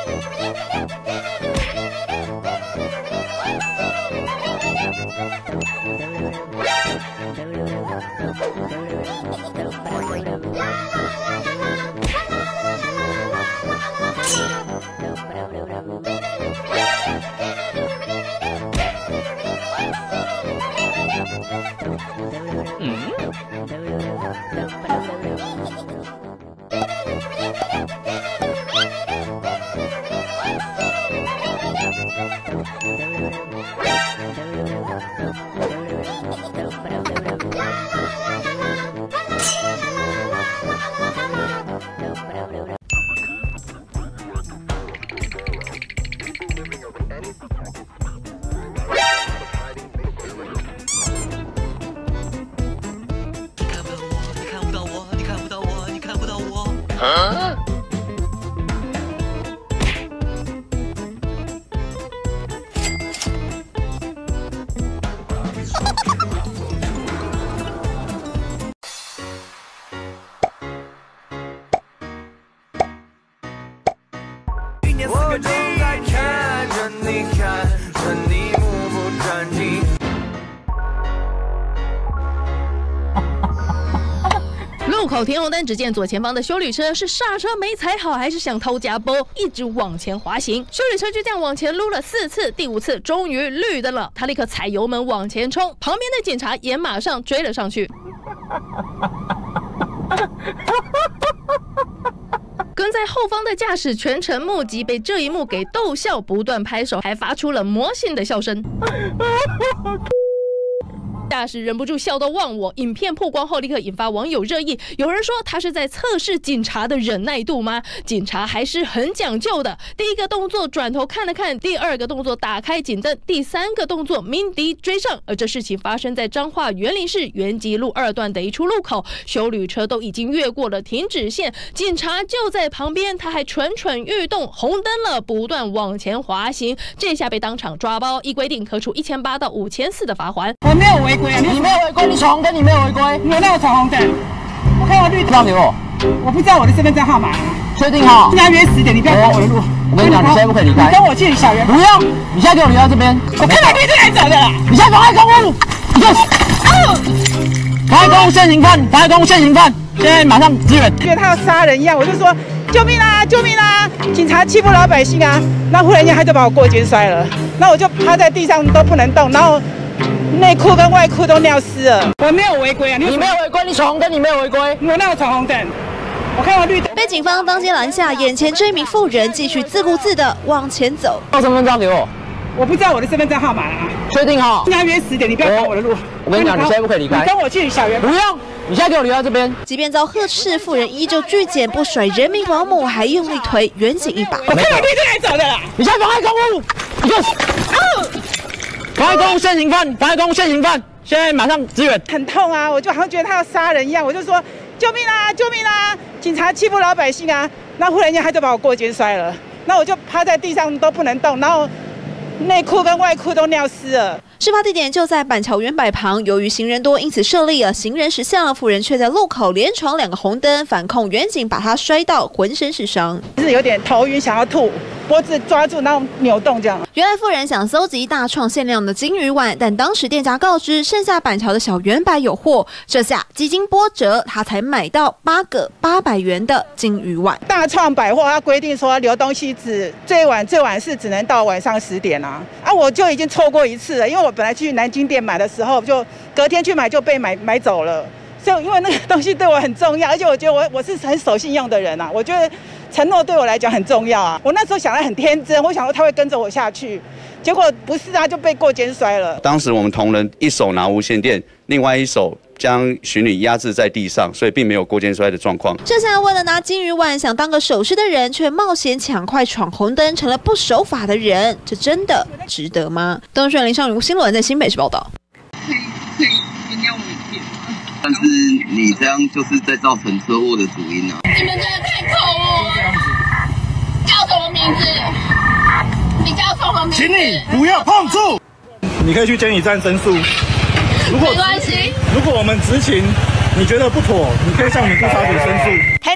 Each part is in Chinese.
我正在看着你，看着你目不转睛。 路口停红灯，只见左前方的休旅车是刹车没踩好，还是想偷加波，一直往前滑行。休旅车就这样往前撸了4次，第5次终于绿灯了，他立刻踩油门往前冲，旁边的警察也马上追了上去。跟在后方的驾驶全程目击，被这一幕给逗笑，不断拍手，还发出了魔性的笑声。驾驶忍不住笑到忘我。影片曝光后，立刻引发网友热议。有人说他是在测试警察的忍耐度吗？警察还是很讲究的。第一个动作转头看了看，第二个动作打开警灯，第3个动作鸣笛追上。而这事情发生在彰化园林市元吉路2段的一处路口，休旅车都已经越过了停止线，警察就在旁边，他还蠢蠢欲动，红灯了，不断往前滑行。这下被当场抓包，依规定可处1800到5400的罚锾。 我没有违规啊！你没有违规，你闯红灯，你没有违规。我哪有闯红灯？我看到绿灯。让给我。我不知道我的身份证号码。确定哈？现在约10点，你不要挡我的路。我跟你讲，你现在不可以离开。你跟我去小园。不用，你现在给我离到这边。我看到绿灯来走的啦。你现在妨碍公务，你就妨碍公务现行犯，妨碍公务现行犯，现在马上支援。觉得他要杀人一样，我就说救命啊，救命啊！警察欺负老百姓啊！那忽然间他就把我过肩摔了，那我就趴在地上都不能动，然后。内裤跟外裤都尿湿了。我没有违规啊！你没有违规，你闯红灯，你没有违规。我哪有闯红灯？我看到绿灯。 被警方当街拦下，眼前这一名妇人继续自顾自地往前走。 报身份证给我。我不知道我的身份证号码啊。确定哈？现在约10点，你不要挡我的路。我跟你讲，你现在不可以离开。你跟我去小园。不用，你现在给我离到这边。即便遭呵斥，妇人依旧拒检，不甩人民保姆，还用力推远警一把。我看到绿灯来走的啦！你现在妨碍公务，你就。妨碍公务现行犯，妨碍公务现行犯，现在马上支援。很痛啊，我就好像觉得他要杀人一样，我就说救命啊，救命啊！警察欺负老百姓啊！那忽然间他就把我过肩摔了，那我就趴在地上都不能动，然后内裤跟外裤都尿湿了。 事发地点就在板桥园柏旁，由于行人多，因此设立了行人石像，妇人却在路口连闯2个红灯，反控远警把他摔到浑身是伤， 是有点头晕，想要吐。脖子抓住，然后扭动这样。 原来妇人想搜集大创限量的金鱼碗，但当时店家告知剩下板桥的小圆柏有货，这下几经波折，他才买到8个800元的金鱼碗。 大创百货它规定说留东西最晚是只能到晚上10点啊！我就已经错过1次了，因为我本来去南京店买的时候，就隔天去买就被买走了。所以因为那个东西对我很重要，而且我觉得我是很守信用的人啊，我觉得承诺对我来讲很重要啊。我那时候想得很天真，我想说他会跟着我下去，结果不是啊，就被过肩摔了。 当时我们同仁一手拿无线电，另外一手将巡女压制在地上，所以并没有过肩摔的状况。 这下为了拿金鱼碗想当个首饰的人，却冒险抢快闯红灯，成了不守法的人，这真的值得吗？东轩林尚吴新伦在新北市报道。 可以原谅我一点吗？但是你这样就是在造成车祸的主因啊！ 你们真的太可恶了！叫什么名字？你叫什么名字？ 请你不要碰触。你可以去监理站申诉。 没关系。 如果我们执勤你觉得不妥，你可以向我们督察局申诉。 台南这名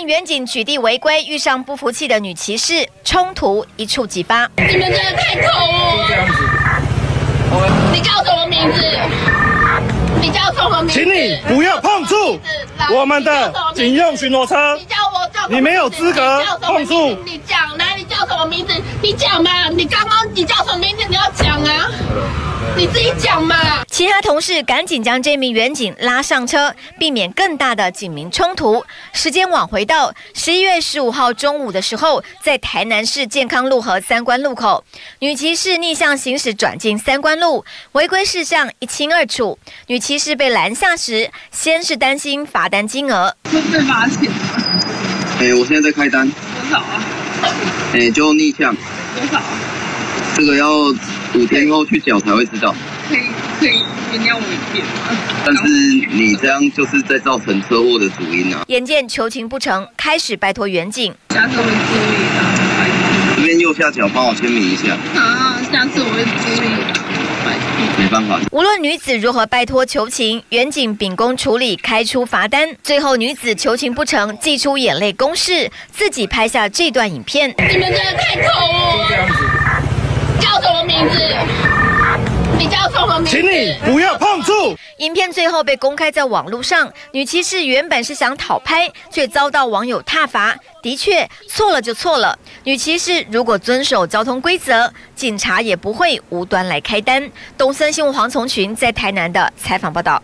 员警取缔违规，遇上不服气的女骑士，冲突一触即发。 你们真的太抠哦！ 这样子。 你叫什么名字？你叫什么名字？ 请你不要碰触我们的警用巡逻车。 你叫我叫什么名字？ 你没有资格碰触。 你讲，来，你叫什么名字？你讲嘛！你刚刚你叫什么名字？你要讲啊！你自己讲嘛！ 其他同事赶紧将这名员警拉上车，避免更大的警民冲突。时间往回到11月15号中午的时候，在台南市健康路和三关路口，女骑士逆向行驶转进三关路，违规事项一清二楚。女骑士被拦下时，先是担心罚单金额， 会被罚钱吗？ 我现在在开单。 多少啊？ 就逆向。 多少啊？ 这个要5天后去缴才会知道。 可以原谅我一遍吗？ 但是你这样就是在造成车祸的主因啊！ 眼见求情不成，开始拜托员警。 下次我会注意的。 这边右下角帮我签名一下。 啊，下次我会注意的。 没办法。 无论女子如何拜托求情，员警秉公处理，开出罚单。最后女子求情不成，祭出眼泪攻势，自己拍下这段影片。 你们真的太抠哦！ 这样子。 叫什么名字？你叫什么名字？ 请你不要碰触。 影片最后被公开在网络上，女骑士原本是想讨拍，却遭到网友挞伐。的确，错了就错了。女骑士如果遵守交通规则，警察也不会无端来开单。东森新闻黄从群在台南的采访报道。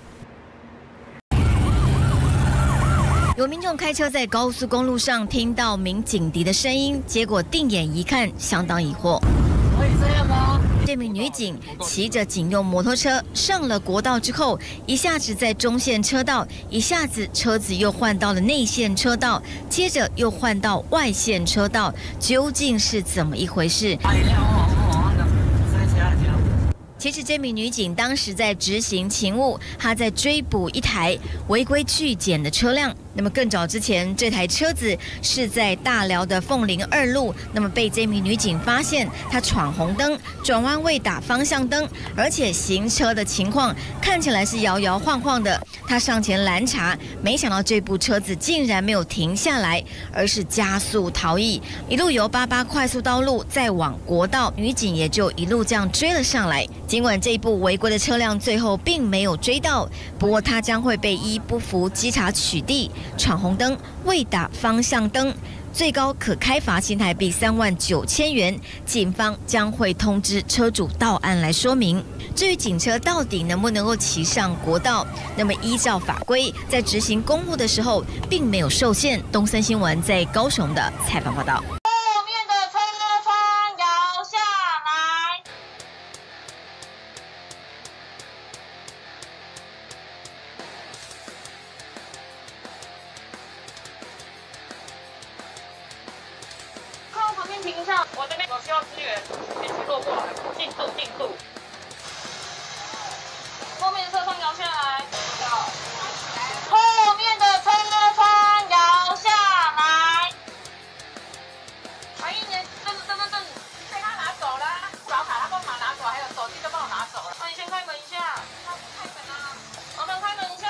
有民众开车在高速公路上听到鸣警笛的声音，结果定眼一看，相当疑惑。 可以这样吗？ 这名女警骑着警用摩托车上了国道之后，一下子在中线车道，一下子车子又换到了内线车道，接着又换到外线车道，究竟是怎么一回事？其实这名女警当时在执行勤务，她在追捕一台违规拒检的车辆。那么更早之前，这台车子是在大寮的凤林2路，那么被这名女警发现，她闯红灯，转弯未打方向灯，而且行车的情况看起来是摇摇晃晃的。她上前拦查，没想到这部车子竟然没有停下来，而是加速逃逸，一路由88快速道路再往国道，女警也就一路这样追了上来。尽管这一部违规的车辆最后并没有追到，不过她将会被依不服稽查取缔、闯红灯、未打方向灯，最高可开罚新台币39000元。警方将会通知车主到案来说明。至于警车到底能不能够骑上国道，那么依照法规，在执行公务的时候并没有受限。东森新闻在高雄的采访报道。 停一下，我这边有需要支援，请骑坐过来，进度。后面的车窗摇下来，后面的车窗摇下来。阿姨，你灯，被他拿走了，刷卡他帮我拿走，还有手机都帮我拿走了。那你先开门一下，开门啊，麻烦开门一下。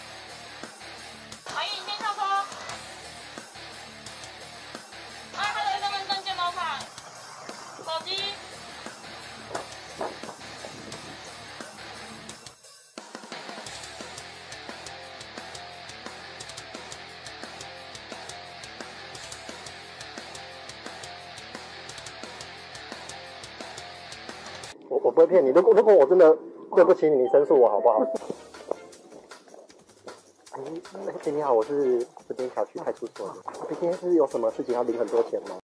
阿姨，你先下车。手机。 我不会骗你，如果我真的对不起你，你申诉我好不好？你好，我是这边小区派出所的。今天是有什么事情要领很多钱吗？